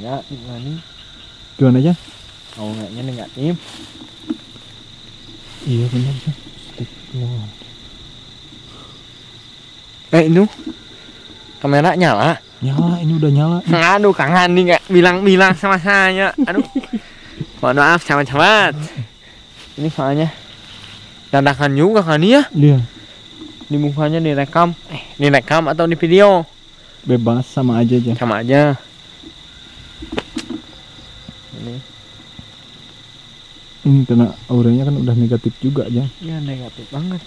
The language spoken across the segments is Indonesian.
negatif nih. Gimana aja? Auranya negatif. Iya benar sih. Itu kamera nyala. Nyala, ini udah nyala. Aduh, Kang Andi nggak bilang-bilang sama saya. Aduh, mohon maaf sahabat-sahabat. Ini soalnya dadakan juga kan ya? Iya. Di mukanya direkam, direkam atau di video? Bebas, sama aja. Sama aja. Ini karena auranya kan udah negatif juga aja. Iya, negatif banget.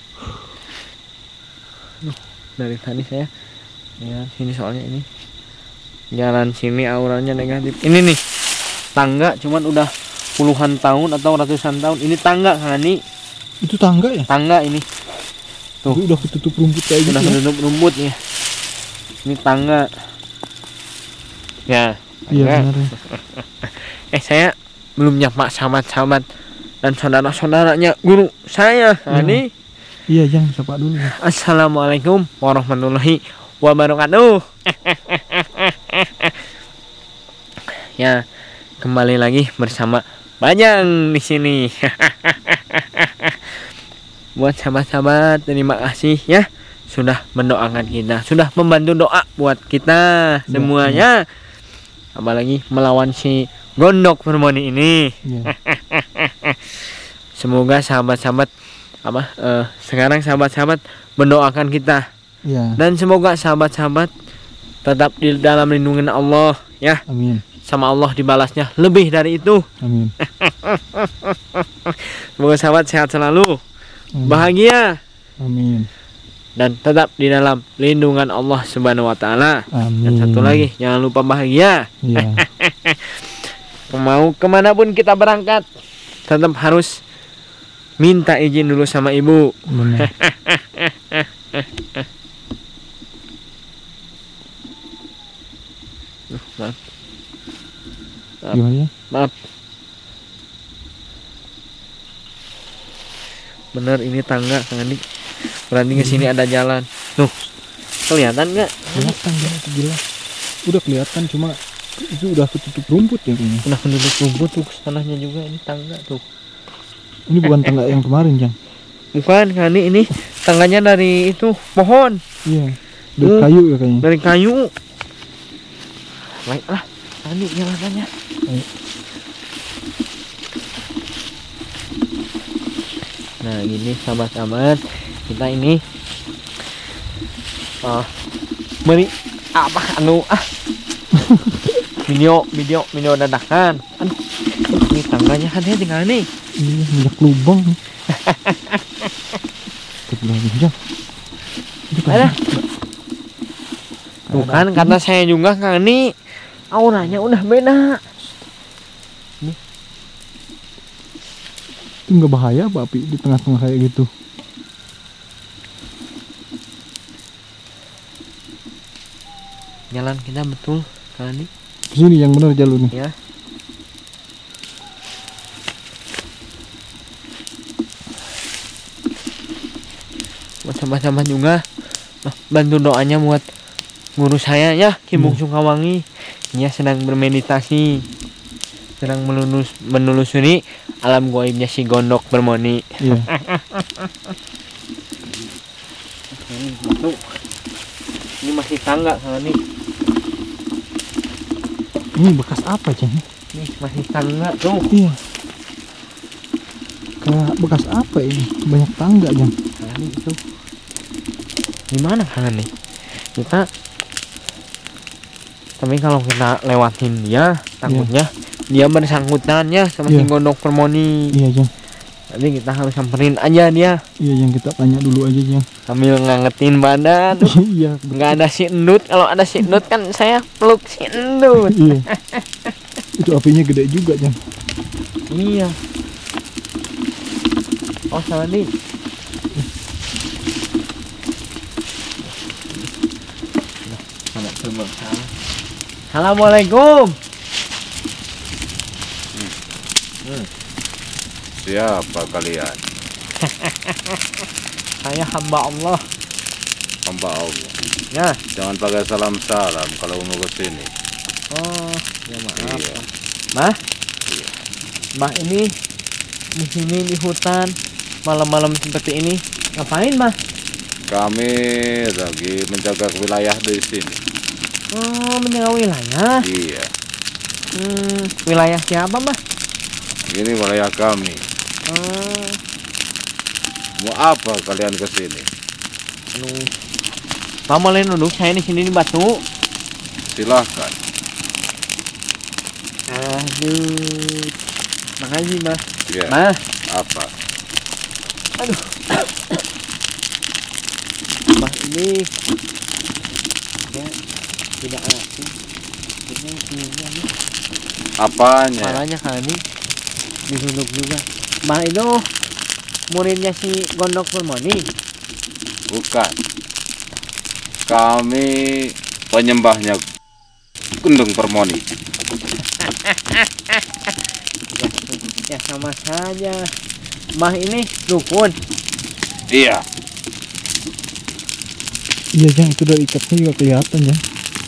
Dari tadi saya lihat sini soalnya ini jalan sini auranya negatif. Ini nih tangga cuman udah puluhan tahun atau ratusan tahun. Ini tangga kan nih? Itu tangga ya? Tangga ini. Tuh. Itu udah ketutup rumput kayak gitu. Udah ketutup rumput ya. Ini tangga. Ya. Iya benar ya. Saya belum nyapa sahabat-sahabat dan saudara-saudaranya guru saya. Ya. Ini. Iya, Jang, sapa dulu. Assalamualaikum warahmatullahi wabarakatuh. Ya, kembali lagi bersama Bajang di sini. Buat sahabat-sahabat, terima kasih ya sudah mendoakan kita, sudah membantu doa buat kita semuanya. Apalagi melawan si Gondok Permoni ini. Ya. Semoga sahabat-sahabat sekarang sahabat-sahabat mendoakan kita. Ya. Dan semoga sahabat-sahabat tetap di dalam lindungan Allah ya. Amin. Sama Allah dibalasnya lebih dari itu. Amin. Semoga sahabat sehat selalu, bahagia, amin. dan tetap di dalam lindungan Allah Subhanahu wa taala. Amin. Dan satu lagi, jangan lupa bahagia. Iya. Mau kemanapun kita berangkat, tetap harus minta izin dulu sama ibu. Benar. Maaf. Gimana ya? Maaf. Bener ini tangga Kang Andi. Berarti ke sini ada jalan. Tuh. Kelihatan nggak? Kelihatan ya, jelas. Udah kelihatan, cuma itu udah ketutup rumput ya kayaknya. Udah penduduk rumput tuh tanahnya juga, ini tangga tuh. Ini bukan tangga yang kemarin, Jang. Bukan Kang Andi, ini tangganya dari itu pohon. Iya. Dari kayu ya kayaknya. Dari kayu. Baiklah, Kang Andi jalanannya. Ayo. Nah gini sahabat-sahabat, kita ini beri apa video dadakan. Aduh, ini tangganya kan ya tinggal nih. Iya, banyak lubang. Terlalu Jang. Ada. Tuh kan kata saya juga Kang Andi, auranya udah beda. Itu nggak bahaya apa api di tengah-tengah kayak gitu? Jalan kita betul Kang Andi. Kesini yang benar jalurnya. Ya. Buat sahabat-sahabat juga bantu doanya buat guru saya ya, Kimbung Sukawangi. Dia sedang bermeditasi, sedang menelusuri alam gaibnya si Gondok Permoni. Iya. Ini masih tangga Kang Andi. Ini bekas apa, Jang? Nih masih tangga tuh. Iya. Kayak bekas apa ini? Banyak tangga, Jang. Kang Andi itu. Gimana Kang Andi? Kita tapi kalau kita lewatin dia takutnya dia bersangkutan ya sama si Gondok Permoni. Iya, Jang. Nanti kita harus samperin aja dia. Iya, Jang, kita tanya dulu aja, Jang. Sambil ngangetin badan. Iya. Nggak ada si endut. Kalau ada si endut kan saya peluk si endut. Iya. Itu apinya gede juga, Jang. Iya. Oh sama nih. Assalamualaikum. Siapa kalian? Saya hamba Allah. Hamba Allah. Ya. Jangan pakai salam-salam kalau mau ke sini. Oh, ya maaf. Iya. Mah, Mah ini di sini di hutan malam-malam seperti ini ngapain Mah? Kami lagi menjaga wilayah di sini. Oh, menjaga wilayah. Iya. Wilayah siapa Mah? Ini wilayah kami. Oh, Mau apa kalian ke sini? aduh. Mah boleh duduk saya di sini di batu. Silahkan. Aduh, makasih Mah. Ya. Mah, Apa? aduh. Mah ini ya tidak asing. Ini Apanya? malahnya kali duduk juga. Mah itu muridnya si Gondok Permoni. Bukan. Kami penyembahnya Gendeng Permoni. Ya sama saja. Mah ini dukun. Iya. Iya Jang, itu dari ikatnya juga kelihatan Jang.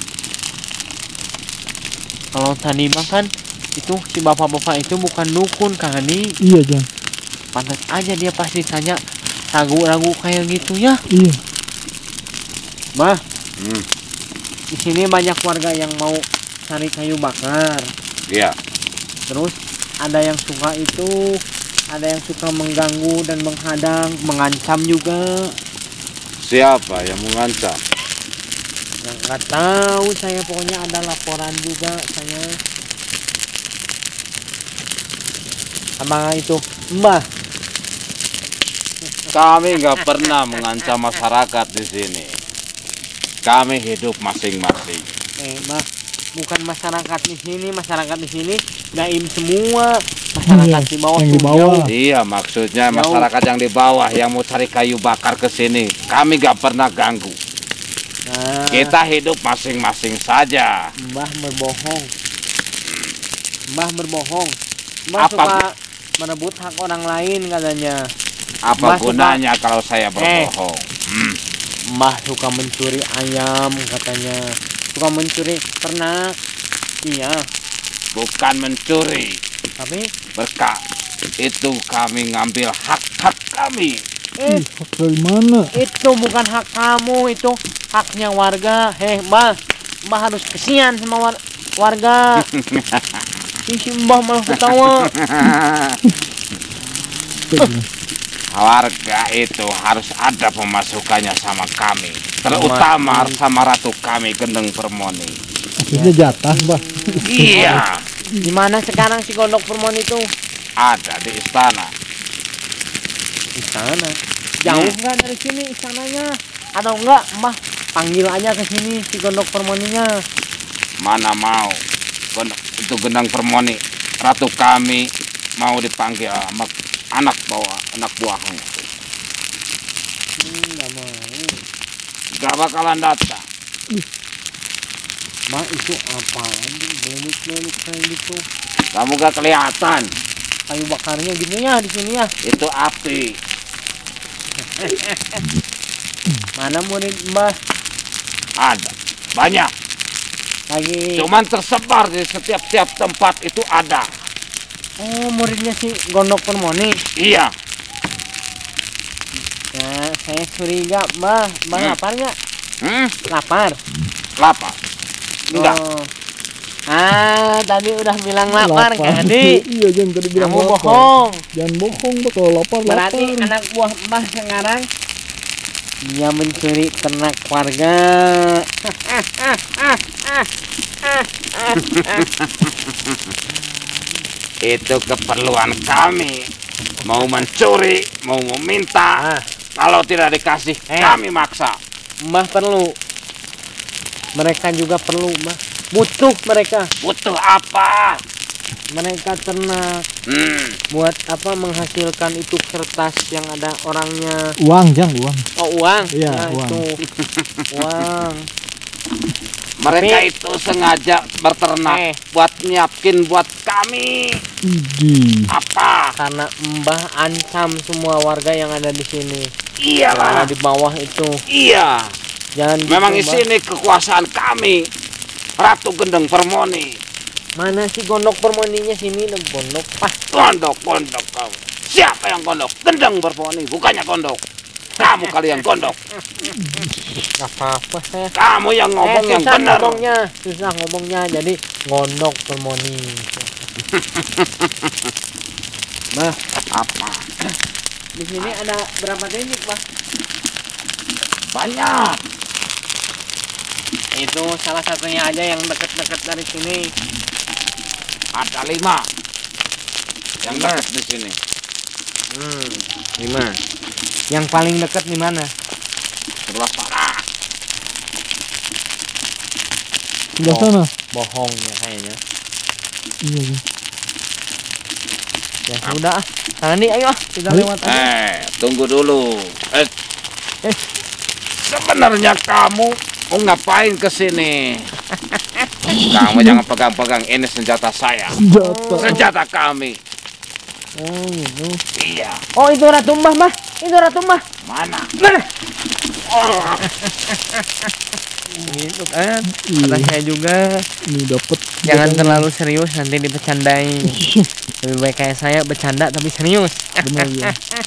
Kalau tadi mah kan itu si bapak-bapak itu bukan dukun kali. Iya Jang. Pantas aja dia pasti tanya ragu-ragu kayak gitu ya. Iya. Mah, Hmm. di sini banyak warga yang mau cari kayu bakar. Iya. Terus ada yang suka itu, ada yang suka mengganggu dan menghadang, mengancam juga. Siapa yang mengancam? Yang nggak tahu saya, pokoknya ada laporan juga saya. Sama itu, Mbah. Kami nggak pernah mengancam masyarakat di sini. Kami hidup masing-masing. Mbah, bukan masyarakat di sini, masyarakat di sini gaib semua. Masyarakat Iya, di bawah yang tuh di bawah. jauh. Iya, maksudnya Jauh. masyarakat yang di bawah yang mau cari kayu bakar ke sini. Kami nggak pernah ganggu. Nah, Kita hidup masing-masing saja. Mbah berbohong. Mbah berbohong. Mbah Apa- suka merebut hak orang lain katanya. Apa Mas, gunanya kalau saya berbohong? Mbah suka mencuri ayam katanya. Suka mencuri ternak. Iya, Bukan mencuri. tapi Berkah itu kami ngambil hak-hak kami. Ih, hak dari mana? itu bukan hak kamu, itu haknya warga. Mbah, Mbah harus kesian sama warga. Ih, si Mbah malah ketawa. Warga itu harus ada pemasukannya sama kami. Terutama sama ratu kami Gendeng Permoni. Akhirnya jatah Mbah. Iya, Di mana sekarang si Gondok Permoni itu? ada di istana. Di sana. Jauh nggak dari sini istananya? Atau enggak, Mbah panggil aja ke sini si Gondok Permoninya. Mana mau itu Gendeng Permoni, ratu kami mau dipanggil sama anak buahnya. Nggak mau. Gak bakalan datang. Mbah itu apaan? Belut-belut kayak gitu. Kamu gak kelihatan. Kayu bakarnya gini ya di sini ya. Itu api. Mana murid Mbah? Ada banyak. Lagi. Cuman tersebar di setiap tempat itu ada. Oh, muridnya si Gondok Permoni. Iya. Nah, saya curiga, Mbah. Mbah lapar nggak? Lapar. Lapar. Enggak. Oh. Tadi udah bilang lapar kan, Di? Iya Jang, tadi bilang Kamu lapar. bohong. Jangan bohong Mbah, kalau lapar Berarti lapar. anak buah Mbah sekarang dia mencuri ternak warga. Itu keperluan kami. Mau mencuri, mau meminta. Kalau tidak dikasih, kami maksa. Mbah perlu. Mereka juga perlu, Mbah. Butuh mereka. Butuh apa? Mereka ternak. Buat apa, menghasilkan itu kertas yang ada orangnya. Uang Jang, uang. Oh, uang. Iya, Nah, uang. itu. Uang. Mereka itu sengaja berternak buat nyiapin buat kami. Idi. Apa? Karena Mbah ancam semua warga yang ada di sini. Iyalah. Di bawah itu. Iya. Jangan gitu, Memang di Mbah. sini kekuasaan kami. Ratu Gendeng Permoni. Mana sih gondok permoninya sini dong gondok pas. Gondok kamu. Siapa yang gondok? Gendeng Permoni, bukannya gondok. Kamu kalian gondok. Gak apa-apa saya. Kamu yang ngomong yang susah benar. susah ngomongnya jadi gondok permoni. Bah, Apa? di sini ada berapa teknik, Bah? Banyak. Itu salah satunya aja yang deket-deket dari sini. Ada 5 yang dekat di sini. 5. Yang paling dekat di mana? Sebelah sana. Sebelah sana. Bohong ya kayaknya. Iya, iya. Ya sudah, sana nih, ayo kita Ayo. lewat aja. Tunggu dulu. Sebenarnya kamu mau ngapain ke sini? Kamu jangan pegang-pegang, ini senjata saya. Senjata. Senjata kami. Oh gitu. Iya. Oh itu Ratu Mbah, Mbah. Itu Ratu Mbah. Mana? Mana? Oh. Gitu kan. Kata saya juga, Ini dapat. jangan terlalu serius nanti dibecandai. Lebih baik kayak saya bercanda tapi serius. Benar ya.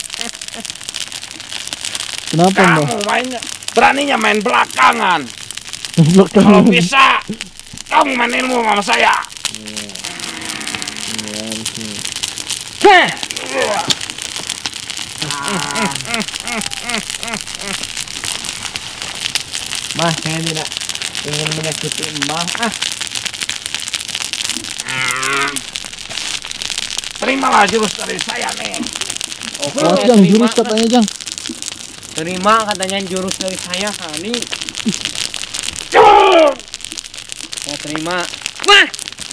Kenapa, Mbak? Kamu beraninya main belakangan. Belakang. Kalau bisa, kamu main ilmu sama saya. Heh. Mbah, saya tidak ingin menyakiti Mbah. Terimalah jurus dari saya nih. Awas, Jang, jurus katanya, Jang. Terima katanya jurus dari saya kali. Jurus. Saya terima. Wah.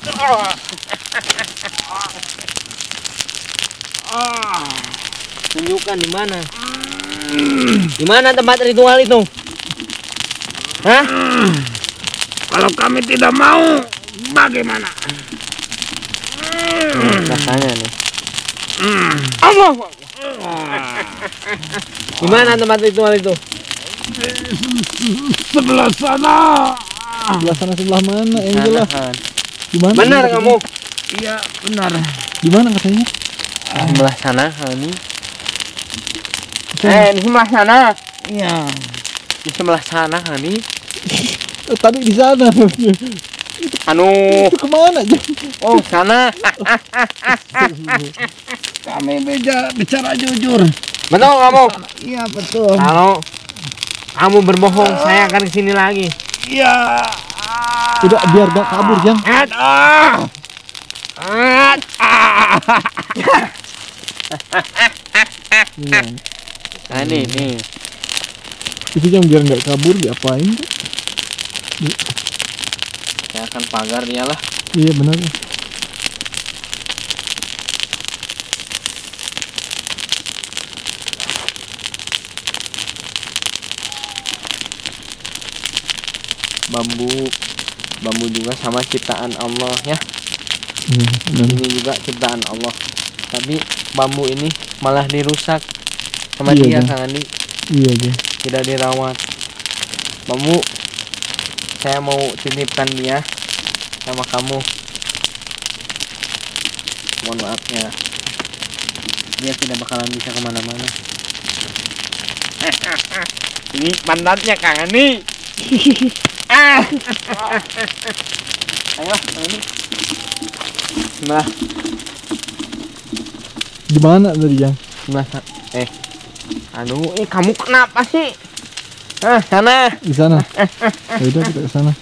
Tunjukkan di mana. Di mana tempat ritual itu? Hah? Kalau kami tidak mau, bagaimana? Rasanya nih. Allah. Di mana tempat ritual itu? Sebelah sana. Sebelah sana sebelah mana? Angel lah. Sana, kan. Di mana? Benar kamu? Iya, benar. Di mana katanya? Sebelah sana kali. Sana. Di sebelah sana. Iya. Di sebelah sana kali. Tadi di sana. Anu. Itu kemana, Jang? Oh, sana. Kami bicara jujur. Betul kamu? Iya, betul. Kalau kamu berbohong, saya akan kesini lagi. Iya. Udah, biar gak kabur, Jang. Iya. Nah, nih. Itu Jang, biar gak kabur, diapain? Saya akan pagar dia lah. Iya, benar. Bambu juga sama ciptaan Allah ya. Iya, benar. Ini juga ciptaan Allah. Tapi bambu ini malah dirusak sama Iya, dia, Jang. Kang Andi. Iya, Jang. Tidak dirawat. Bambu, saya mau titipkan dia sama kamu. Mohon maaf ya. Dia tidak bakalan bisa kemana-mana. Ini pantatnya Kang Andi. Ayo, ini. Nah, Di mana tadi, Jang? nah, kamu kenapa sih? Sana. Di sana. Ya udah, kita ke sana.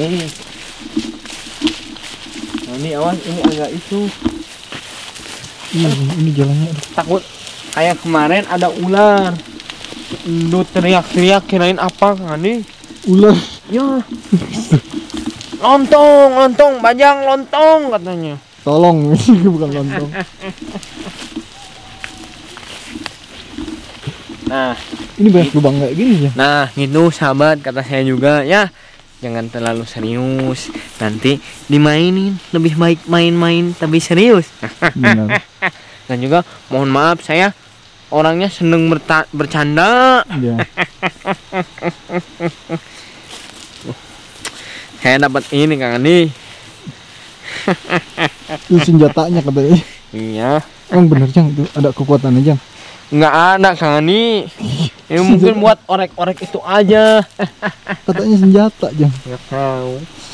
Ini awas, ini agak itu. Iya, ini jalannya. Aduh. Takut kayak kemarin ada ular. Lu teriak-teriak kirain apa Kang Andi? Ular. Ya. Lontong, bajang lontong katanya. Tolong, bukan lontong. Nah, Ini banyak lubang kayak gini, Jang. nah gitu sahabat, kata saya juga ya. Jangan terlalu serius. Nanti dimainin, lebih baik main-main tapi serius. Benar. Dan juga mohon maaf, saya orangnya seneng bercanda. Iya. Saya dapat ini Kang Ani. Itu senjatanya katanya. Iya. Emang bener Jang itu ada kekuatannya Jang? Nggak ada Kang Ani. Ini mungkin buat orek-orek itu aja. Katanya senjata Jang. Nggak tahu.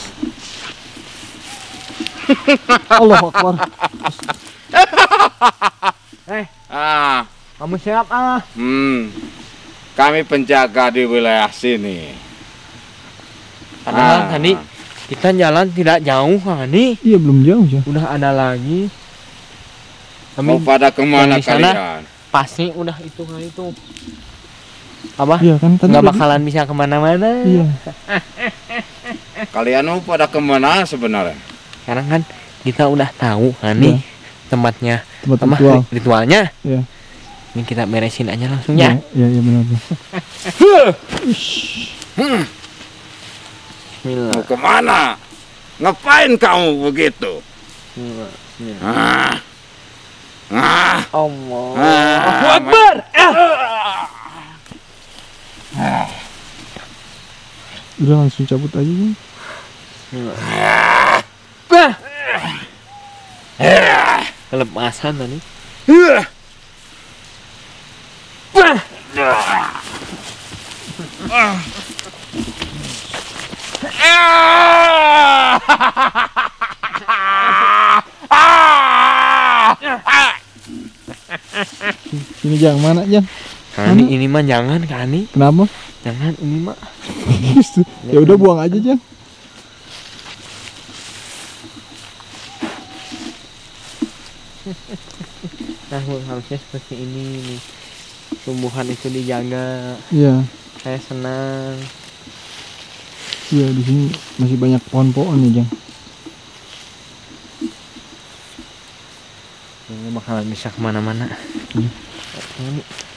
Allahu Akbar. Ah, Kamu siap ah? kami penjaga di wilayah sini. Padahal tadi kita jalan tidak jauh Kang Ani. Iya belum jauh Jang. Udah ada lagi. Mau pada kemana yang di sana, kalian? pasti udah itu kan itu. Apa? Iya kan tadi. Nggak bakalan bisa kemana-mana. Iya. Kalian mau pada kemana sebenarnya? Sekarang kan kita udah tahu kan nih tempatnya, Tempat apa ritual. ritualnya. Iya. Ini kita beresin aja langsung ya. Iya benar. Bismillah. Mau kemana? Ngapain kamu begitu? Bismillah. Allahu Akbar. Udah langsung cabut aja Jang. Kelepasan tadi. Sini Jang, mana Jang? Kani ini mah jangan Kani. Kenapa? Jangan ini mah. Ya udah buang aja Jang. Nah harusnya seperti ini nih. Tumbuhan itu dijaga. Iya. Saya senang. Iya di sini masih banyak pohon-pohon nih Jang. Ini bakalan bisa kemana-mana. Ini.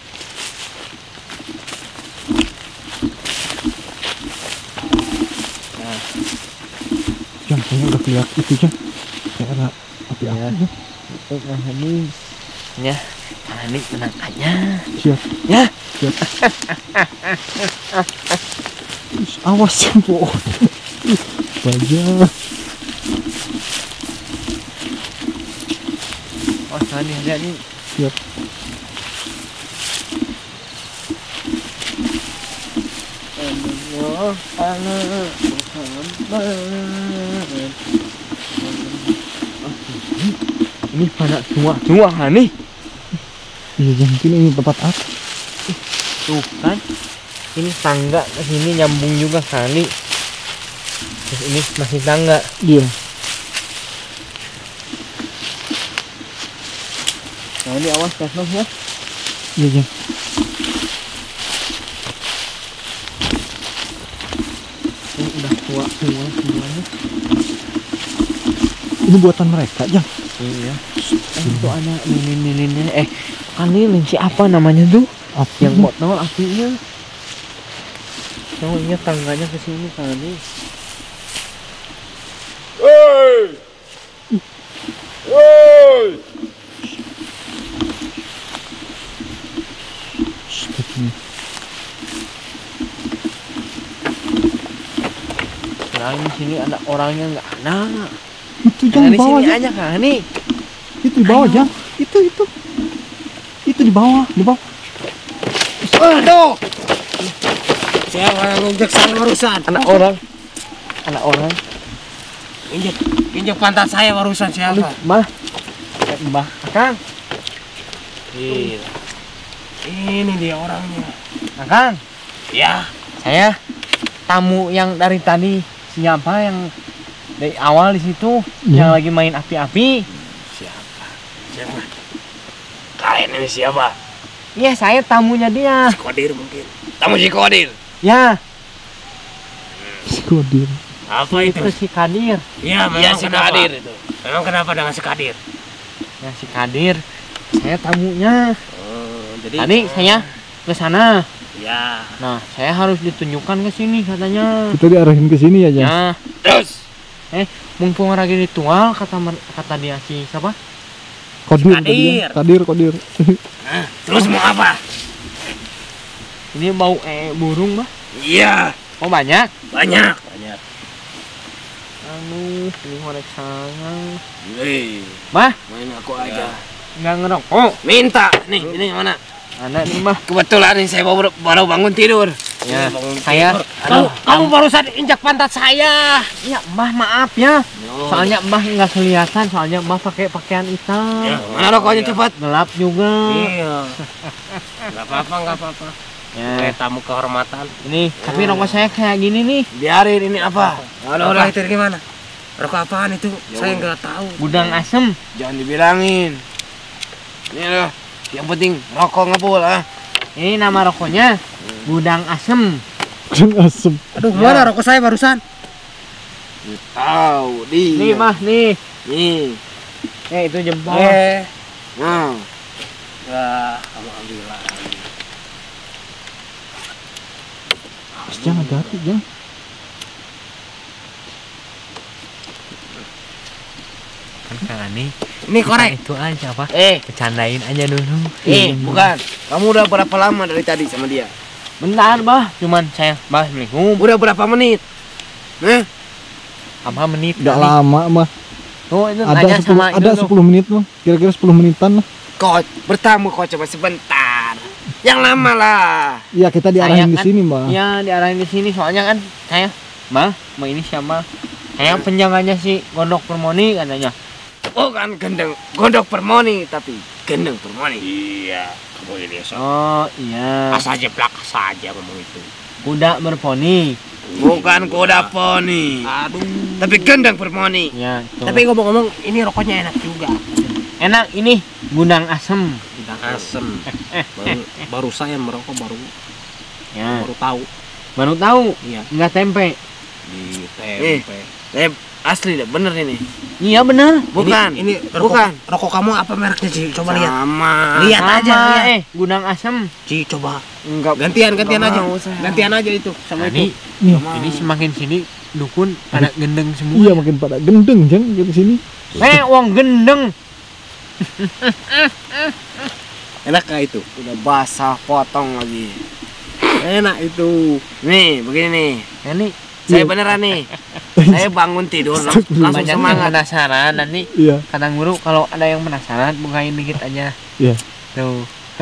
Nah, Jang, kayaknya udah kelihatan itu Jang. Kayak ada api-api Ya. Jang. itu Kang Hani. Ya, Kang Hani tenang aja. Siap. Ya. Siap. Ih, awas Jang pohon. Wajah. Oh, Hani lihat nih. Siap. Allah, ini pada tua-tua Hani. Iya Jang, mungkin ini tempat apa? Tuh kan. Ini tangga ke sini nyambung juga Hani. Terus ini masih tangga. Iya. Nah, ini awas Kasno ya. Iya Jang. Ini udah tua semuanya. Ini buatan mereka Jang. Iya. Itu ada lilin-lilinnya. Kan lilin siapa namanya tuh? Api Yang Jang. botol apinya. Oh iya tangganya ke sini kali. Woi! Woi! Sekarang di sini ada orangnya nggak ada. Itu Jang Nah, di di bawah sini Jang. aja kan nih. Itu di bawah Jang. Itu. Itu di bawah, di bawah. Aduh! Siapa yang nginjek saya barusan? Anak orang. Injek pantat saya barusan siapa? Mbah. Mbah. Akang. Gila. Ini dia orangnya. Akang. Ya. Saya tamu yang dari tadi. Siapa yang dari awal di situ yang lagi main api-api? Siapa? Kalian ini siapa? Iya, saya tamunya dia. Si Kodir mungkin. Tamu si Kodir. Ya, Si Kodir. Apa itu si Kadir. Iya, memang si Kadir itu. Memang kenapa dengan si Kadir? Ya, si Kadir. Saya tamunya. Jadi Tadi saya ke sana. ya. Nah, saya harus ditunjukkan ke sini katanya. Kita diarahin ke sini ya Jang. Ya, Terus mumpung lagi ritual kata dia si siapa? Kodir Kadir. tadi Jang. Kadir. Terus mau apa? Ini bau burung, Mbah. Iya, Oh, banyak. banyak. ini korek sayang. Mah, main aku aja. Nggak ngerokok. Minta nih, ini mana? Anak nih mah. Kebetulan nih saya baru bangun tidur. Ya, Bangun saya. tidur. Kamu barusan injak pantat saya. Ya, Mbah maaf ya. Soalnya Mbah nggak kelihatan, soalnya Mbah pakai pakaian hitam. Ya, mana rokoknya cepat? Gelap juga. Iya. Enggak apa-apa. Ya, Tamu kehormatan. ini tapi rokok saya kayak gini nih. Biarin ini apa? Udah itu gimana? Rokok apaan itu? Ya Saya udah. nggak tahu. Gudang asem. Jangan dibilangin. Ini loh. Yang penting rokok ngebul ah. Ini nama rokoknya Gudang Asem. Kan asem. Aduh, mana rokok saya barusan? Tahu di. Nih mah nih. Nih. Itu jempol. Nah. Ya, alhamdulillah. Jangan hati, jangan. Kan nih. Ini korek. Itu aja apa? Eh, Bercandain aja dulu. bukan. Kamu udah berapa lama dari tadi sama dia? Bentar, Bah. Cuman saya Bah Assalamualaikum. Udah berapa menit? Apa menit? Enggak kali? lama mah. Oh, itu Ada nanya 10, sama ada itu 10 menit mah. Kira-kira 10 menitan lah. Coach, bertamu kok coba sebentar. Yang lama lah. Iya, kita diarahin di kan- sini, Mbak. Iya, diarahin di sini soalnya kan saya, Mbah, mau ini siapa? Saya penjaganya si Gondok Permoni katanya. Bukan gondok permoni, tapi gendeng permoni. Iya, kamu ini Oh, iya. saja belaka saja ngomong itu. Kuda berponi. Bukan kuda poni. Aduh. Tapi gendeng permoni. Ya, itu. Tapi ngomong-ngomong, ini rokoknya enak juga. enak ini Gudang Asem. Udah asem. Baru saya merokok Ya, baru tahu. baru tahu. Iya. Enggak tempe. Di tempe. Asli deh, bener ini. Iya benar. Bukan. Ini rokok, Bukan. Rokok kamu apa mereknya, Ci? Coba lihat. Sama. Lihat aja, Sama, lihat. Gudang Asem. Ci, coba. Enggak. Gantian Nggak aja. mau saya. Gantian aja itu sama Ini, itu. ini semakin sini dukun pada gendeng semua. Iya, makin pada gendeng, Jang, gitu sini. Wong gendeng. Enak gak itu? Udah basah, potong lagi. Enak itu. Nih, begini nih. Ini Saya beneran nih. Saya bangun tidur langsung banyak yang semangat. penasaran nanti Iya, kata guru kalau ada yang penasaran bukain dikit aja. iya. Tuh.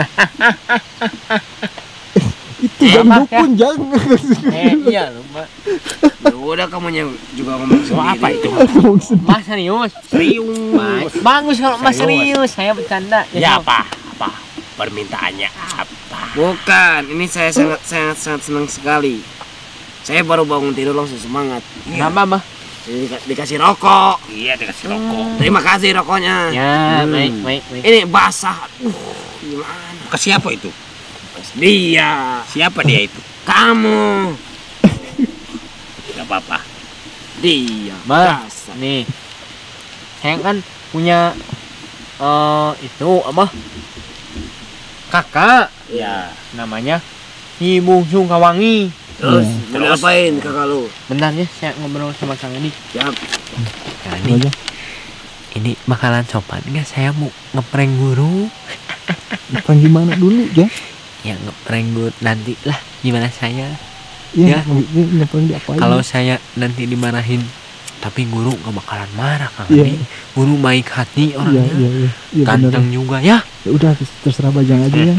Itu Jang apa, dukun, Jang. Iya lupa. Ya udah kamunya juga ngomong sendiri. Apa itu? Mas serius. Serius. Bagus kalau Mas Serius. serius. Saya bercanda. Ya apa? Apa? Permintaannya apa? Bukan, ini saya sangat senang sekali. Saya baru bangun tidur langsung semangat. Kenapa, Mbah? Dikasih rokok. Iya, dikasih rokok. Terima kasih rokoknya. Ya, Hmm. baik. Ini basah. Gimana? Ke siapa itu? Dia. Siapa dia itu? Kamu. Gak apa-apa. Dia. Mbah, Basah. nih. Saya kan punya itu apa? Kakak Ya. namanya Ki Bungsung Kawangi. Terus, Iya. mau ngapain kakak lu? Bentar ya, saya ngobrol sama Kang Edi. Siap. Nah, Itu aja. ini bakalan sopan nggak? Saya mau ngeprank guru. Bukan gimana dulu, Jang? Ya ngeprank guru nanti lah gimana saya. Iya, Ya. ini ngapain diapain? Kalau saya nanti dimarahin, tapi guru nggak bakalan marah Kang Iya. Edi. Guru baik hati Iya, orangnya. iya, iya. Iya, bener. Ganteng juga ya. Ya udah, terserah Bajang aja, Jang.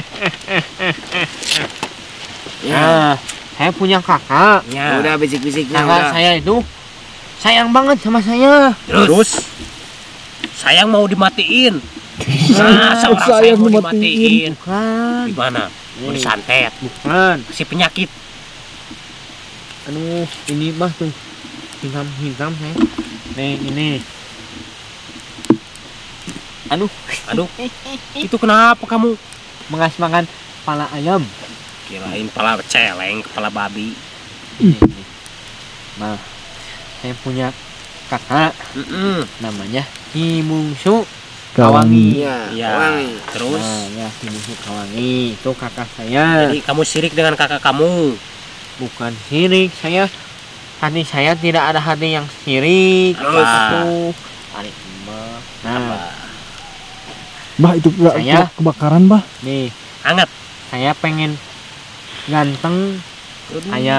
Ya. Nah, saya punya kakak. Ya. Udah bisik-bisiknya Kakak udah. saya itu sayang banget sama saya. Terus sayang mau dimatiin. Nah, seorang Sayang sayang mau dimatiin. dimatiin. Bukan, Gimana? Mau disantet, bukan. kasih penyakit. Aduh, ini mah tuh hitam saya. Nih, ini. Aduh, Aduh, itu kenapa kamu? mengas makan kepala ayam. Kirain kepala celeng, kepala babi. Ini. Nah, saya punya kakak namanya Ki Bungsu Kawangi. Iya. Iya. Wangi. Terus, Nah, ya Ki Bungsu Kawangi itu kakak saya. jadi kamu sirik dengan kakak kamu. Bukan sirik, hati saya tidak ada hati yang sirik. Terus? Aku tarik Mbah. Nah, Bah, itu Saya- kebakaran, Bah. nih Hangat. saya pengen ganteng kayak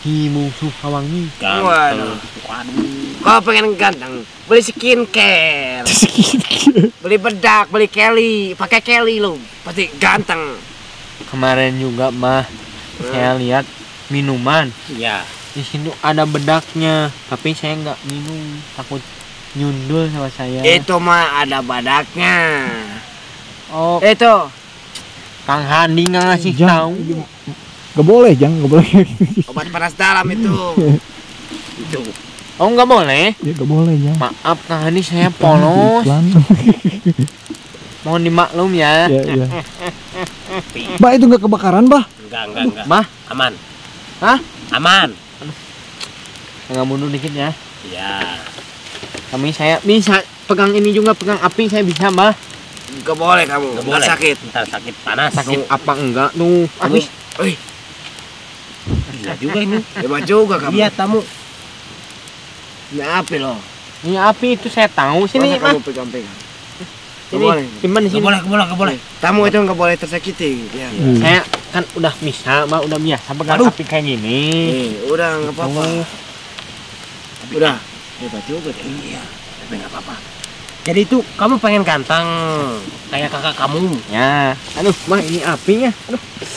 Ki Bungsu Kawangi. Waduh. Waduh. Kau pengen ganteng, beli skincare, beli bedak, beli Kelly, pakai Kelly lo, pasti ganteng. Kemarin juga mah saya lihat minuman. Iya. Di sini ada bedaknya, tapi saya nggak minum, takut nyundul sama saya. Itu mah ada badaknya. Oh, Itu Kang Handi nggak ngasih Jang, tahu. Gak boleh, Jang, gak boleh. obat panas dalam itu. Itu. Oh, nggak boleh. Ya gak boleh, Jang. Maaf Kang Handi, saya polos. Iklan. Mohon dimaklum ya. Ya, ya. Bah, itu gak kebakaran, Bah? Enggak. Mah, Aman. Hah? Aman. nggak mundur dikit ya. Iya. Kami saya bisa pegang ini juga, pegang api saya bisa, Mbah. Gak boleh kamu, Enggak ntar boleh. sakit. Ntar sakit panas. Sakit apa enggak tuh? Habis. Wih, Iya juga ini. hebat juga kamu. Iya tamu. Ini api loh. Ini api itu saya tahu. Sini, Masa Mah. kamu pegang-pegang. Gak Sini. boleh. Simpan di Enggak sini. boleh, enggak boleh. Tamu itu nggak boleh tersakiti. Ya. Saya kan udah bisa, Mbak, udah biasa pegang Aduh. api kayak gini. Udah nggak apa-apa. Oh. Udah. Hebat juga deh. Iya. Tapi enggak apa-apa. Jadi itu kamu pengen ganteng kayak kakak kamu. Ya, aduh, Mah, ini apinya. Aduh.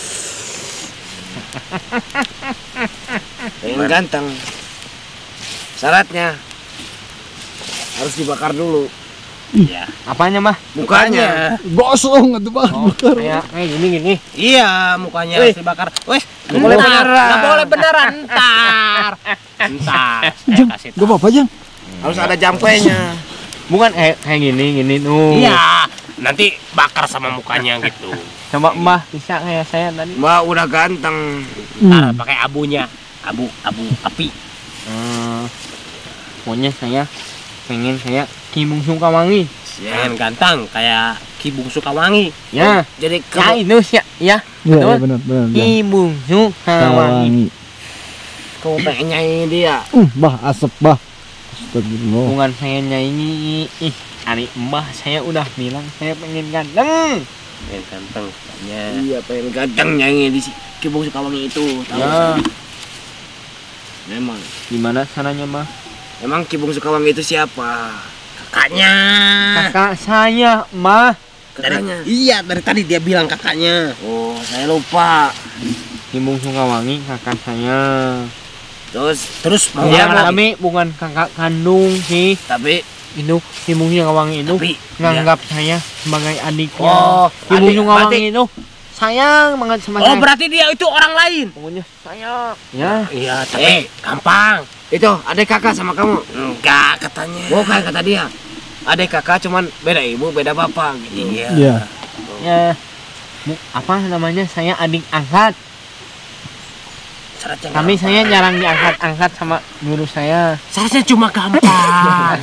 Pengen ganteng. Syaratnya harus dibakar dulu Iya. Apanya, Mah? mukanya. Gosong itu, Bah. Oh, kayak gini. Iya, mukanya Wih. harus dibakar. Wes, Nggak boleh beneran. Enggak boleh beneran. Ntar. Saya Jang, kasih gak tahu. apa-apa, Jang. Harus ada jampenya. Bukan kayak gini tuh. Iya, nanti bakar sama mukanya gitu. Coba Mbah bisa kayak saya tadi. Mbak udah ganteng. Ntar pakai abunya. Abu api. Pokoknya saya pengen kayak Ki Bungsu Kawangi. Pengen ganteng kayak Ki Bungsu Kawangi. Ya, Jadi ya kamu itu sih ya. Iya, Betul. ya, benar, Jang. Ki Bungsu Kawangi. Kawangi. kamu pengen nyanyi dia. Bah, asap, Bah. Astagfirullah. Bukan saya nyanyi. Hari Mbah saya udah bilang saya pengen ganteng. Pengen ganteng katanya. Iya pengen ganteng nyanyi di Kibung Sukawangi itu. Tahu? Ya, Memang. gimana caranya, Mbah? Emang Kibung Sukawangi itu siapa? Kakaknya. Kakak saya, Mbah. Kakaknya. Iya, dari tadi dia bilang kakaknya. Oh saya lupa. Ki Bungsu Kawangi kakak saya. Terus mau Ya, apa? kami bukan kakak kandung sih. Tapi Itu Ki Bungsu Kawangi itu Tapi, nganggap saya sebagai adiknya. Oh, Ki Bungsu adik, Kawangi itu sayang banget sama Oh, saya. berarti dia itu orang lain. Pokoknya sayang. Ya, Iya, tapi gampang. itu adik kakak sama kamu. Enggak katanya. Bukan kata dia. Adik kakak cuman beda ibu beda bapak gitu. Iya. Iya. ya. Apa namanya? Saya adik angkat. Syaratnya Kami gampang. saya jarang diangkat-angkat sama guru saya. Syaratnya cuma gampang.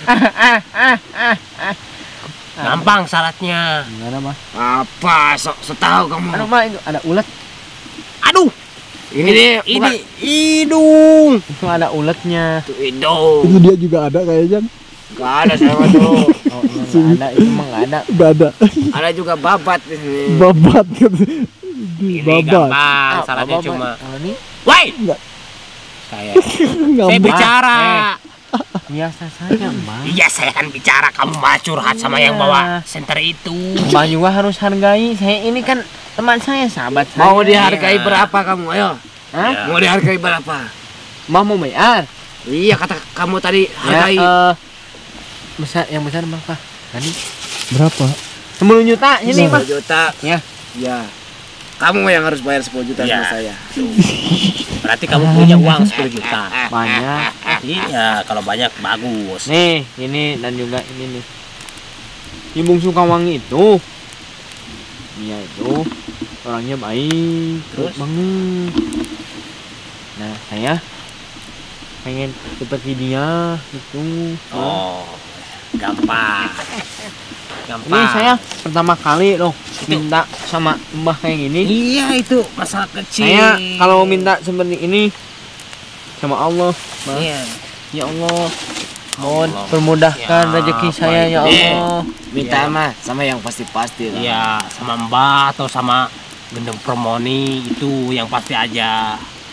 Gampang syaratnya. Gimana, Mah? Apa sok setahu kamu? Aduh, Mah, itu ada ulet. Aduh, Ini hidung. Itu ada uletnya. itu hidung. Itu dia juga ada kayaknya, Jang. Gak ada sama tuh. Oh, iya, nggak ada. Itu mah nggak ada. Gak ada. Ada juga babat di sini. Babat. Ini Babat. gampang, syaratnya Apa, cuma. Mah? Oh, ini Woi, Enggak. saya Ngambek. bicara. biasa saja, Mbah. Iya, saya kan bicara. Kamu mah curhat sama yang bawa senter itu. Mbah juga harus hargai. Saya ini kan teman saya, sahabat saya. Mau dihargai berapa kamu? Ayo. Hah? Ya. Mau dihargai berapa? Mbah mau bayar? Iya kata kamu tadi hargai. Ya, besar, yang besar berapa? Tadi Berapa? 10 juta ini, 10 Mah. juta. Ya. Ya. Kamu yang harus bayar 10 juta Iya. sama saya. Berarti kamu punya uang 10 juta. Banyak. Iya, kalau banyak bagus. Nih, ini dan juga ini nih. Ki Bungsu Kawangi itu. Dia itu orangnya baik, Terus? banget. Nah, saya pengen seperti dia itu. Oh, gampang. Gampang. Ini saya pertama kali loh minta sama Mbah kayak gini. Iya, itu masalah kecil. Saya kalau minta seperti ini sama Allah, Mbah. Iya. Ya Allah, mohon Allah. permudahkan Ya, rezeki saya ya baik. Allah. Minta Iya. mah sama yang pasti-pasti lah. Iya, sama Mbak atau sama Gendeng Permoni itu yang pasti aja.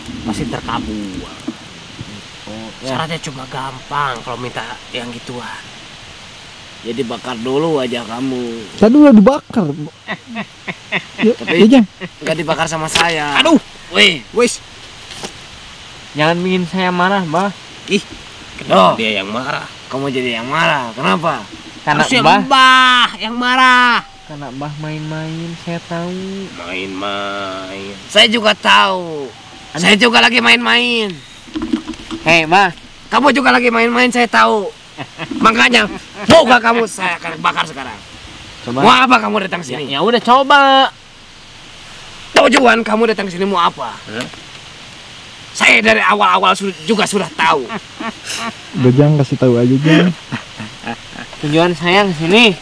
pasti terkabul. Oh, Syaratnya cuma gampang kalau minta yang gituan. Jadi bakar dulu wajah kamu. Tadi udah dibakar. Ya, Tapi ya, Jang. nggak dibakar sama saya. Aduh, Wih, wis. Jangan bikin saya marah, Mbah. Ih, Oh. kenapa dia yang marah? kamu jadi yang marah. Kenapa? Karena Harusnya Mbah, Mbah yang marah. karena Mbah main-main, saya tahu. Main-main. Saya juga tahu. Saya juga lagi main-main. Hei, Mbah. Kamu juga lagi main-main, saya tahu. Makanya, mau gak kamu saya akan bakar sekarang. Coba. Mau apa kamu datang sini? Ya udah coba. Tujuan kamu datang sini mau apa? Saya dari awal-awal juga sudah tahu. Udah Jang, kasih tahu aja Jang. Tujuan saya ke sini.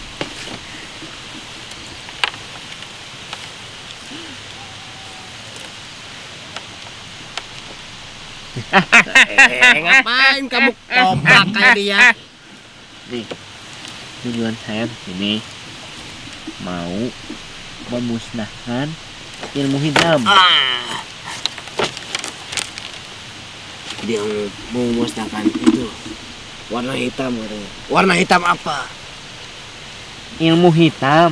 Ngapain kamu kompak kayak dia? Nih, tujuan saya ke sini mau memusnahkan ilmu hitam. Dia mau memusnahkan itu warna hitam katanya. Warna hitam apa? Ilmu hitam.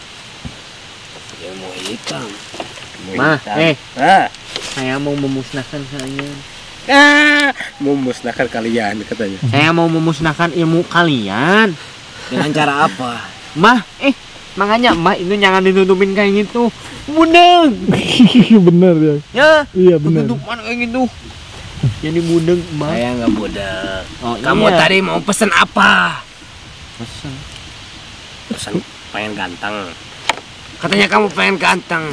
Ilmu hitam. Mah, Ah, saya mau memusnahkan kalian. memusnahkan kalian katanya. Saya mau memusnahkan ilmu kalian. Dengan cara apa? Mah, makanya Mah itu jangan ditutupin kayak gitu. Budeng. Bener ya. Ya, Iya bener. tutupan kayak gitu. Jadi budeng, Mah. Saya nggak bodoh. Oh, Kamu iya. tadi mau pesen apa? Pesen. Pesan pengen ganteng. Katanya kamu pengen ganteng.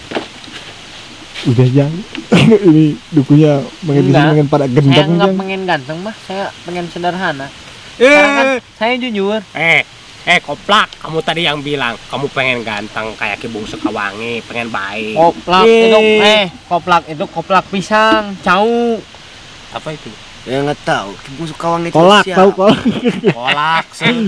Udah Jang. Ini dukunya Enggak. pengen pada Saya gendang nggak Jang. pengen ganteng, Mah. Saya pengen sederhana. Sekarang kan saya jujur. Koplak, kamu tadi yang bilang kamu pengen ganteng kayak Ki Bung Sekawangi, pengen baik. Koplak itu, koplak itu koplak pisang, cau. Apa itu? Ya nggak tahu. Musuh kawan itu Kolak siapa? tahu kolak. Kolak sih.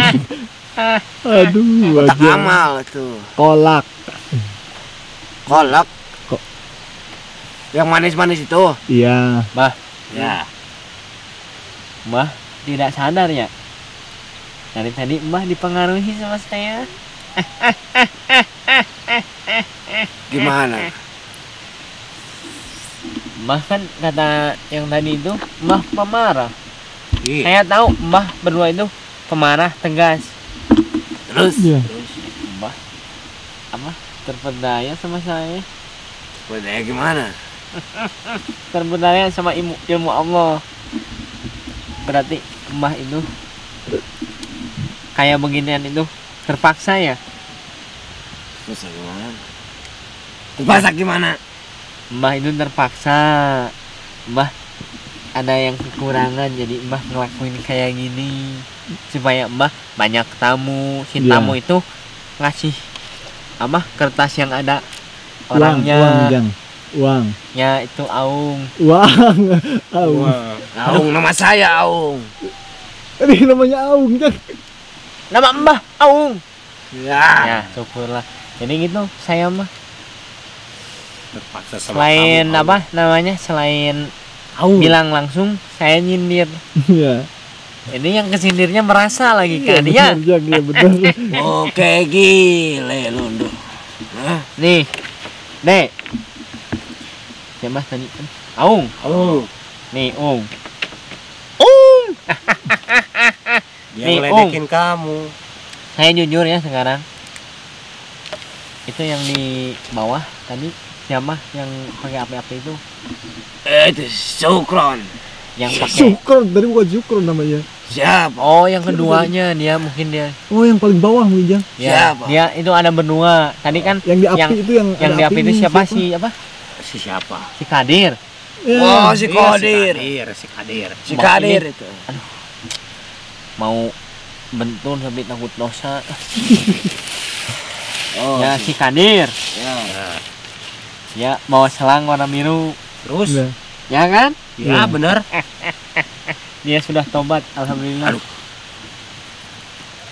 Aduh, Tak aja. amal tuh. Kolak. Kolak. Kok- Yang manis-manis itu. Iya. Ya. Mbah tidak sadar ya. Dari tadi Mbah dipengaruhi sama saya. Gimana? Mbah kan kata yang tadi itu Mbah pemarah. Ih, Saya tahu Mbah berdua itu pemarah tegas. Terus? Iya. Terus Mbah apa terpedaya sama saya, Budaya gimana? terpedaya sama ilmu Allah. Berarti Mbah itu kayak beginian itu terpaksa ya. Terus gimana? Terpaksa gimana? Mbah itu terpaksa. Mbah ada yang kekurangan jadi Mbah ngelakuin kayak gini supaya Mbah banyak tamu. Si Iya. tamu itu ngasih apa kertas yang ada Uang orangnya. Jang. Uang. Ya itu aung. Uang. Aung. Aung, nama saya Aung. Ini namanya Aung Jang. Nama Mbah aung. Ya. Ya syukurlah. Jadi gitu saya mah terpaksa sama selain kamu, apa namanya selain Aung. bilang langsung saya nyindir. Iya. Ini yang kesindirnya merasa lagi Iya kan dia. bener Jang, iya bener. Oke, gile lu. Nduh. Hah? Nih, Dek. Siapa tadi? Aung. Aung. Nih, Aung. Dia Nih, ngeledekin kamu. Saya jujur ya sekarang. Itu yang di bawah tadi siapa yang pakai api-api itu? Itu Sukron. Yang pakai. Sukron, tadi bukan Sukron namanya. Siapa? Oh, yang keduanya dia mungkin dia. Oh, yang paling bawah mungkin Jang. Ya, Siapa? dia itu ada berdua. Tadi kan Yang di api yang- itu yang yang ada di api itu apinya, siapa sih? Apa? Si siapa? Si Kadir. Ya. Oh, si Iya, Kodir. Si Kadir. Si Mbak Kadir ini. itu. Mau bentun sampai takut dosa. Oh, Ya si Kadir. ya. Nah, Ya bawa selang warna biru. terus? Iya. Ya kan? Ya bener. Dia sudah tobat, alhamdulillah. Aduh.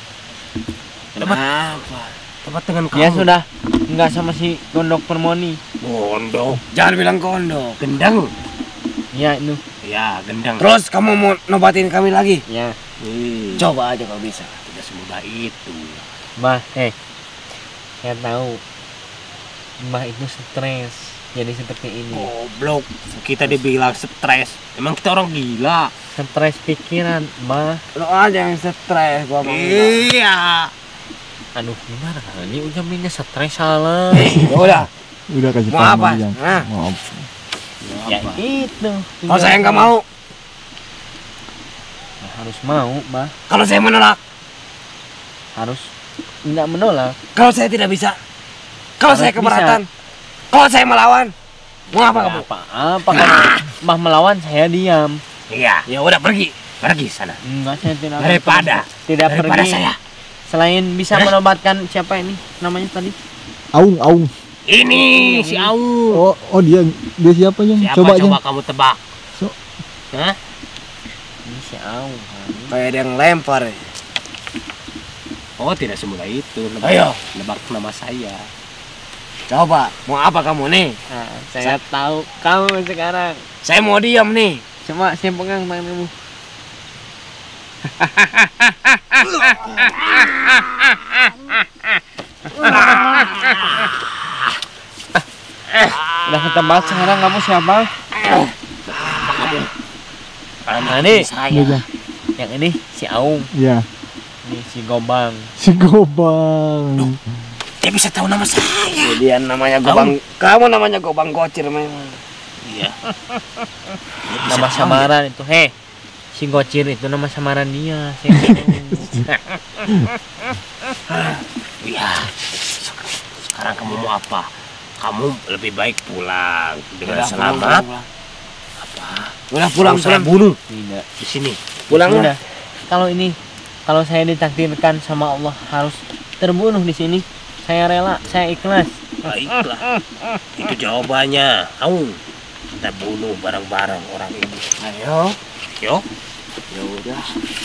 Kenapa? Tempat dengan kamu. Dia sudah nggak sama si Gondok Permoni. Gondok. Jangan bilang gondok. Gendang. Ya itu. Ya, gendang. Terus kamu mau nobatin kami lagi? Ya. Coba aja kalau bisa. Tidak semudah itu. Mbah, saya tahu. Mbah itu stres. Jadi seperti ini. Goblok. Kita dibilang stres. Emang kita orang gila. Stres pikiran, Mbah. Lo aja yang stres, gua mau. Iya. Aduh, gimana? Ini ucapannya stres salah. Ya udah. Udah kasih Mau tahu apa? Jang. Hah? Mau apa? Ya itu. Kalau saya nggak mau, Harus mau, Mbah. kalau saya menolak, Harus nggak menolak. kalau saya tidak bisa, kalau Harus saya keberatan, kalau saya melawan, mau apa kamu? Apa kalau Mbah melawan saya diam. Iya. Ya udah pergi. Pergi sana. Enggak, saya tidak. Daripada pergi. saya. Selain bisa menobatkan siapa ini namanya tadi? Aung. Ini si Aung. Oh dia siapa Jang? Siapa Coba coba Jang. kamu tebak? So- Hah? Ini si Aung. Kayak ada yang lempar. Ya. Oh, tidak semudah itu. Ayo. Nebak nama saya. Coba, mau apa kamu nih? Nah, saya tahu kamu sekarang. Saya mau diam nih. Coba saya pegang tangan kamu. Udah ketebak sekarang kamu siapa? Nah, ini Iya, Jang. yang ini si Aung, Iya. ini si Gobang. Si Gobang. Dia bisa tahu nama saya. Kemudian namanya Gobang. Kamu namanya Gobang Gocir memang. Iya. Nama samaran itu. Si Gocir itu nama samaran dia. Saya tahu. Iya. Sekarang kamu mau apa? Kamu lebih baik pulang dengan selamat. Apa? Udah pulang. Saya bunuh Tidak. di sini. Pulang Udah. Kalau saya ditakdirkan sama Allah harus terbunuh di sini, saya rela, saya ikhlas. Baiklah. Itu jawabannya. Aung. Kita bunuh bareng-bareng orang ini. Ayo. Yo. Ya udah.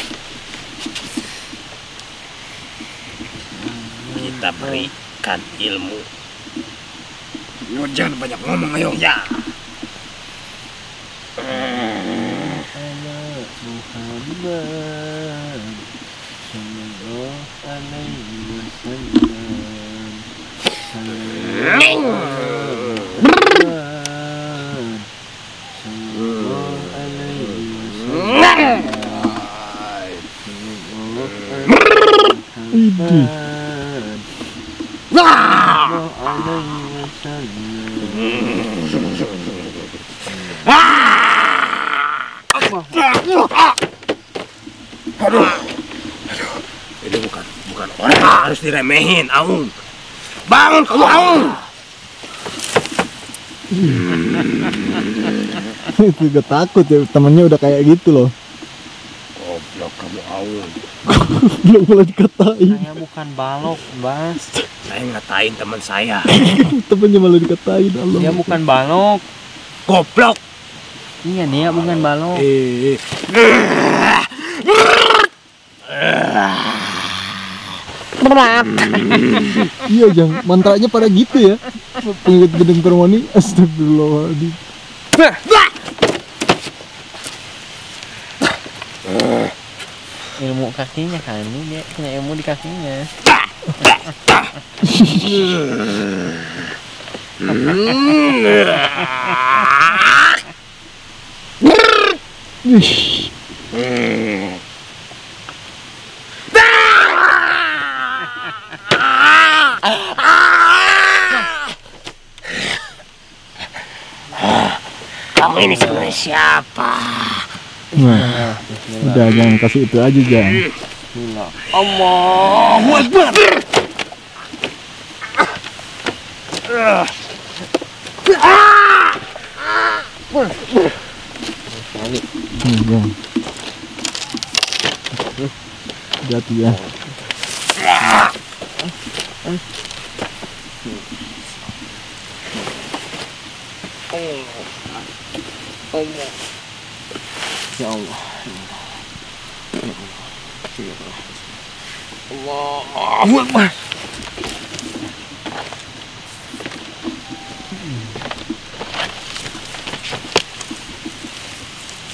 Kita berikan ilmu. Yo, jangan banyak ngomong ayo. Ya. Anak Muhammad Sallallahu alaihi wasallam. Sallallahu alaihi wasallam. Idi. Sallallahu alaihi wasallam. Ini bukan orang harus diremehin, Aung. Bangun kamu, Aung. Itu gak takut ya, temennya udah kayak gitu loh. Goblok kamu, Aung. Belum malah dikatain. Saya bukan balok, Bas. Saya ngatain teman saya. Temennya malah dikatain Allah. Dia bukan balok. Goblok. Iya, dia bukan balok. Iya Jang, mantranya pada gitu ya. Pengikut gedeng permoni, astagfirullahaladzim. Ilmu kakinya kan, dia punya ilmu di kakinya. Ih, Kamu ini sebenarnya siapa? nah, udah jangan kasih itu aja Jang. Allahu Akbar. Jang. Hati ya. Ya Allah. Allahu Akbar.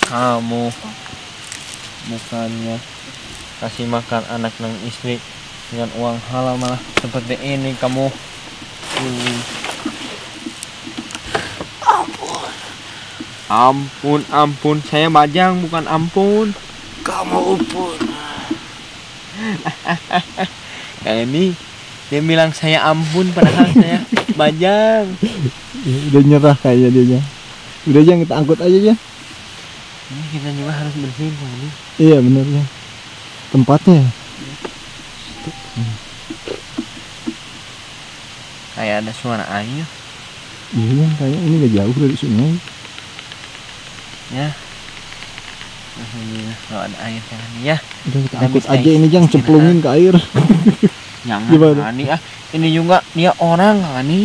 kamu bukannya kasih makan anak dan istri dengan uang halal malah seperti ini kamu. Ampun, saya Bajang bukan ampun. Kamu upun. Kayak ini dia bilang saya ampun padahal saya Bajang. Udah nyerah kayaknya dia. Udah Jang, kita angkut aja ya. Ini kita juga harus bersihin ini. Iya bener ya. Tempatnya. Kayak ada suara air. Iya Jang, kayak ini gak jauh dari sungai. Ya. Alhamdulillah kalau ada air kan ya. Udah kita Kita angkut bisa aja ini Jang, cemplungin ke air. Jangan Gimana? Kani ah. Ini juga dia orang Kani.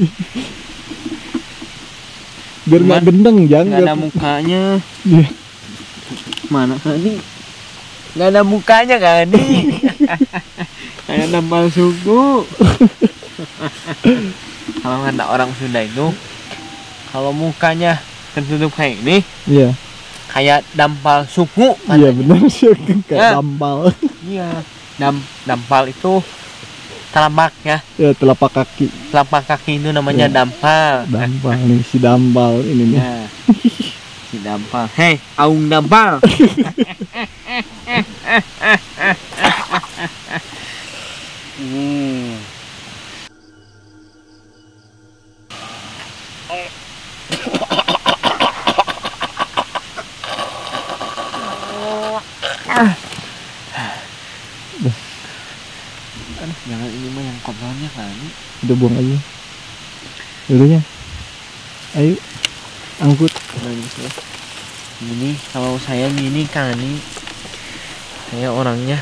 Biar nggak gendeng Jang. Nggak ada biar- mukanya. Iya. Mana Kani? Nggak ada mukanya Kani. Kayak nampal suku. Kalau nggak ada orang Sunda itu, kalau mukanya tertutup kayak ini, Iya. kayak dampal suku. Iya katanya. benar sih kayak Ya. dampal. Iya. Dampal itu telapak ya. Ya telapak kaki. Telapak kaki itu namanya Ya. dampal. Dampal nih si dampal ini nih. Ya. Si dampal. Hei, aung dampal. Aduh, jangan ini mah yang kotornya kali. Udah buang aja. Udah ya. Ayo angkut. Ini kalau saya gini Kani, saya orangnya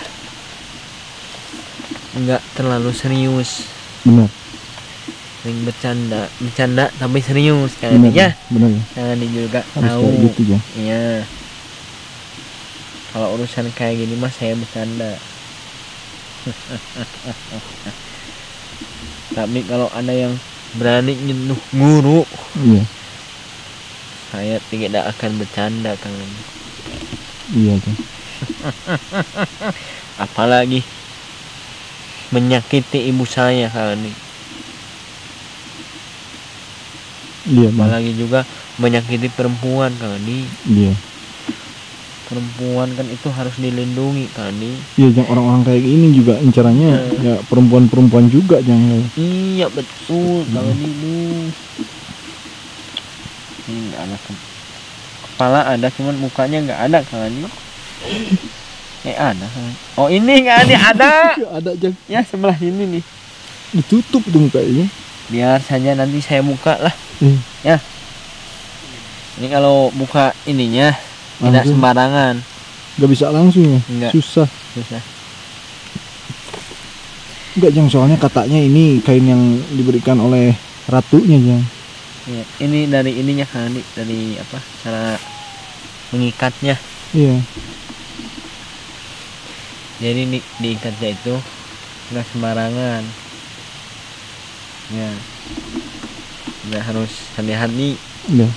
nggak terlalu serius, Benar. sering bercanda tapi serius Benar. Kani ya. Benar ya. Kani juga Harus tahu. kayak gitu Jang. Iya. Kalau urusan kayak gini mah saya bercanda. Tapi kalau ada yang berani nyentuh guru, Iya. saya tidak akan bercanda Kang. Iya Jang. Apalagi menyakiti ibu saya Kang. Iya Bang. Apalagi juga menyakiti perempuan Kang. Iya. Perempuan kan itu harus dilindungi Kang. Iya Jang, orang-orang kayak gini juga incarannya ya perempuan-perempuan juga Jang. Iya betul Kang ini. Ini nggak ada kepala ada cuman mukanya nggak ada Kang. Ada Kang. Oh ini nggak ada. Ada Jang. Ya sebelah sini nih. Ditutup dong kayaknya. Biar saja nanti saya buka lah. Iya. Ini kalau buka ininya tidak Langsung. sembarangan. Gak bisa langsung ya. Enggak. Susah. Susah. Enggak Jang, soalnya katanya ini kain yang diberikan oleh ratunya Jang. Ya, ini dari ininya kan dari apa cara mengikatnya. Iya. Jadi diikatnya itu nggak sembarangan. Ya. Nggak harus hati-hati. Iya.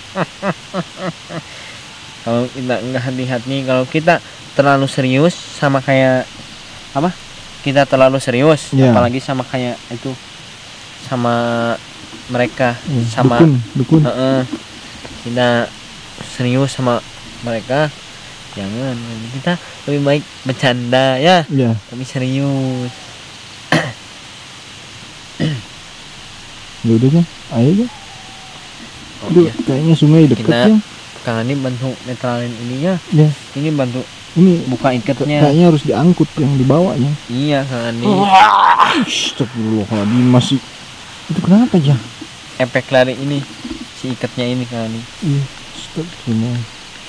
Kalau kita nggak hati-hati, kalau kita terlalu serius sama kayak apa? Kita terlalu serius, Iya. apalagi sama kayak itu sama mereka, Iya. sama Dukun. kita serius sama mereka, jangan. Kita lebih baik bercanda ya, Iya. tapi serius. Ya udah Jang, ayo Jang. Oh, Aduh, iya. kayaknya sungai deket Kita- Jang. Kang ini bantu netralin ininya, Ya. ini bantu Ini buka ikatnya. kayaknya harus diangkut yang dibawa Jang. Iya Kang ini Astagfirullahaladzim, masih itu kenapa Jang? efek lari ini, si ikatnya ini Kang ini. Iya. Astagfirullah.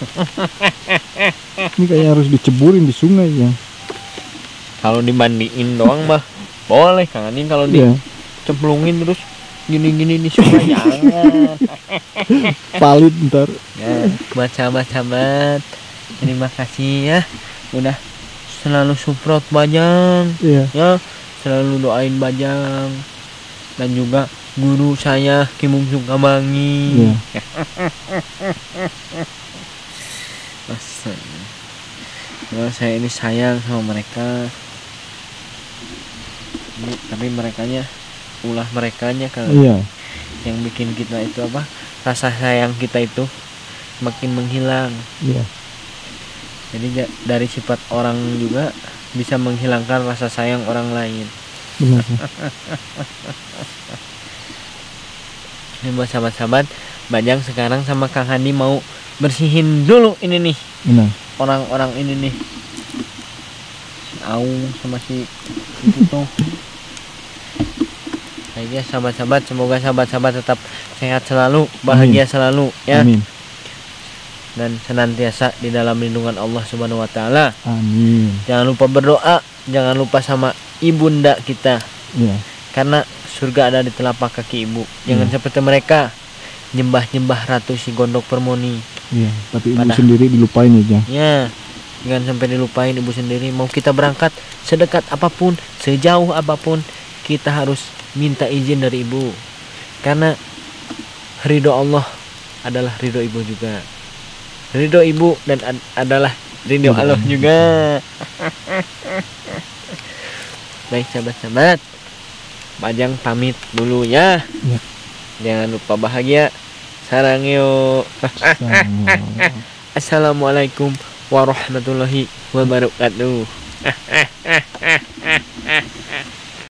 Ini kayaknya harus diceburin di sungai Jang. Kalau dimandiin doang mah boleh Kang ini, kalau Iya. dicemplungin terus gini-gini di sungai jangan. Palit ntar. Ya, baca-baca banget. Terima kasih ya, udah selalu support Bajang Iya. ya, selalu doain Bajang dan juga guru saya Ki Mungsung Kamangi. Iya. saya ini sayang sama mereka. Tapi merekanya kali Iya. yang bikin kita itu apa, rasa sayang kita itu makin menghilang. Iya. Jadi dari sifat orang juga bisa menghilangkan rasa sayang orang lain. Benar. Ini buat sahabat-sahabat, Bajang sekarang sama Kang Handi mau bersihin dulu ini nih Benar. orang-orang ini nih, si Aung sama si itu tuh. Ya sahabat-sahabat, semoga sahabat-sahabat tetap sehat selalu, bahagia selalu ya. Amin. Dan senantiasa di dalam lindungan Allah Subhanahu wa taala. Amin. Jangan lupa berdoa, jangan lupa sama ibunda kita. Iya. Karena surga ada di telapak kaki ibu. Jangan seperti mereka nyembah-nyembah Ratu si Gondok Permoni. Iya, tapi ibu sendiri dilupain ya, Jang. Ya, jangan sampai dilupain ibu sendiri. Mau kita berangkat sedekat apapun, sejauh apapun, kita harus minta izin dari ibu. Karena ridho Allah adalah ridho ibu juga. Ridho ibu dan adalah ridho Allah juga. Baik sahabat-sahabat, Bajang pamit dulu ya. Ya. Jangan lupa bahagia. Sarang yuk. Assalamualaikum warahmatullahi wabarakatuh.